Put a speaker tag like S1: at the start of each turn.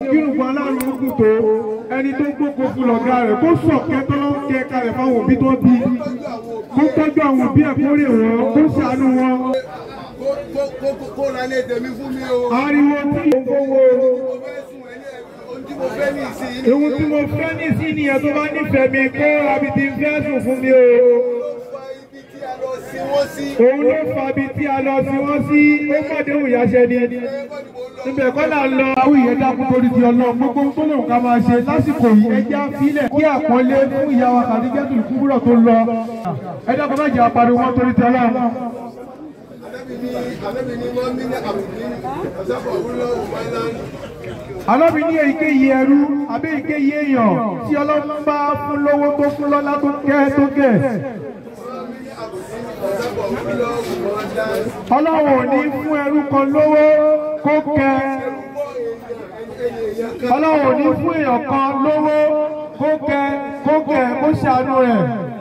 S1: kírùngbọ́n aláàrùn ogun tó ẹni tó gbókò fún lọ̀gá rẹ̀ kó sọ̀kẹ́ tó lọ́ kẹ kalẹ̀ fáwọn òbí tó bí kó tọ́jú àwọn òbí ẹ̀ kó rè wọ́n kó ṣàánú wọn.
S2: Kó ra lé tèmi fún mi o.
S1: Ariwo tí mo fowó. Ohun tí mo fẹ́ ní sí nìyẹn tó bá nífẹ̀ẹ́ mi kó rabi ti fẹ́ sùn fún mi o. Òun ló fa ibi tí a lọ sí wọ́n sí ó pàdé òyàṣẹ́ ni. Ibẹ̀ kọ́ là ń lọ. Àwọn ìyẹn dákú torí ti Ọlọ́run gbogbo tó lòun ká máa ṣe lásìkò yìí ẹjẹ́ àfilẹ̀ kí àpọ́nlé fún ìyá wa Khadijatul Kubra tó lọ. Ẹ dákun má jẹ́ apariwo wọn torí ti Ọlọ́run. Ànábì ní èyíkéyìí ẹrú àbí èyíkéyìí èèyàn tí Ọlọ́run bá fún lówó tó fún lọ́lá tó kẹ́. Ọlọ́run ò ní fún ẹrú kan lówó kó kẹ́. Ọlọ́run ò ní fún èèyàn kan lówó kó kẹ́ kó ṣàánú rẹ̀.